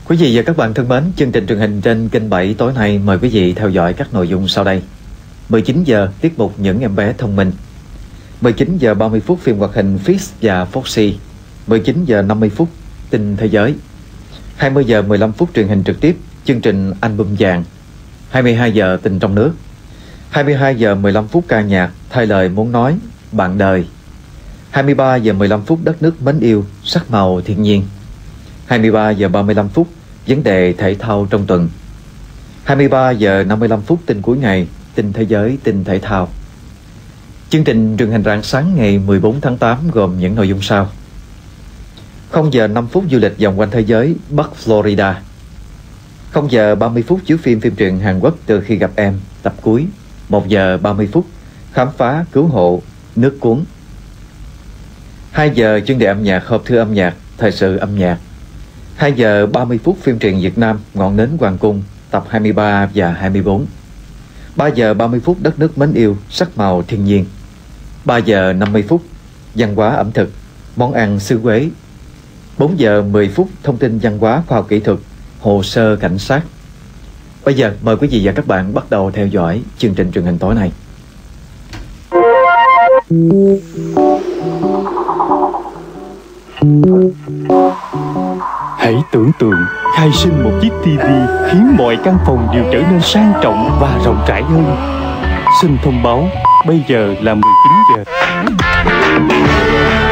Quý vị và các bạn thân mến, chương trình truyền hình trên kênh 7 tối nay mời quý vị theo dõi các nội dung sau đây. 19 giờ tiết mục Những em bé thông minh. 19 giờ 30 phút phim hoạt hình Fix và Foxy. 19 giờ 50 phút tin thế giới. 20 giờ 15 phút truyền hình trực tiếp chương trình Album vàng. 22 giờ tin trong nước. 22 giờ 15 phút ca nhạc thay lời muốn nói bạn đời. 23 giờ 15 phút đất nước mến yêu sắc màu thiên nhiên. 23 giờ 35 phút vấn đề thể thao trong tuần. 23 giờ 55 phút tin cuối ngày, tin thế giới, tin thể thao. Chương trình truyền hình rạng sáng ngày 14 tháng 8 gồm những nội dung sau. 0 giờ 5 phút du lịch vòng quanh thế giới Bắc Florida. 0 giờ 30 phút chiếu phim truyện Hàn Quốc Từ khi gặp em tập cuối. 1 giờ 30 phút khám phá cứu hộ nước cuốn. 2 giờ chuyên đề âm nhạc hộp thư âm nhạc thời sự âm nhạc. 2 giờ 30 phút phim truyện Việt Nam Ngọn nến hoàng cung tập 23 và 24. 3 giờ 30 phút đất nước mến yêu sắc màu thiên nhiên. 3 giờ 50 phút văn hóa ẩm thực món ăn xứ Quế. 4 giờ 10 phút thông tin văn hóa khoa học kỹ thuật hồ sơ cảnh sát. Bây giờ mời quý vị và các bạn bắt đầu theo dõi chương trình truyền hình tối nay. Hãy tưởng tượng khai sinh một chiếc TV khiến mọi căn phòng đều trở nên sang trọng và rộng rãi hơn. Xin thông báo bây giờ là 19 giờ.